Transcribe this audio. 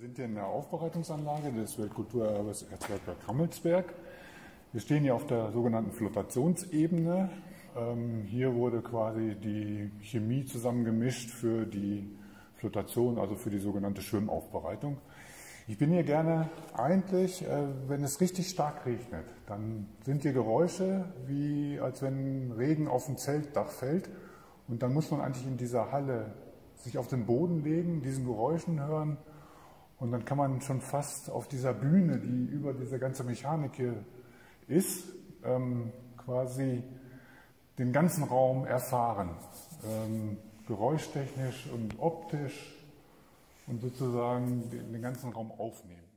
sind hier in der Aufbereitungsanlage des Weltkulturerbes Erzbergbad Krammelsberg. Wir stehen hier auf der sogenannten Flotationsebene. Hier wurde quasi die Chemie zusammengemischt für die Flotation, also für die sogenannte Schwimmaufbereitung. Ich bin hier gerne eigentlich, wenn es richtig stark regnet, dann sind hier Geräusche, wie als wenn Regen auf ein Zeltdach fällt. Und dann muss man eigentlich in dieser Halle sich auf den Boden legen, diesen Geräuschen hören. Und dann kann man schon fast auf dieser Bühne, die über diese ganze Mechanik hier ist, quasi den ganzen Raum erfahren. Geräuschtechnisch und optisch und sozusagen den ganzen Raum aufnehmen.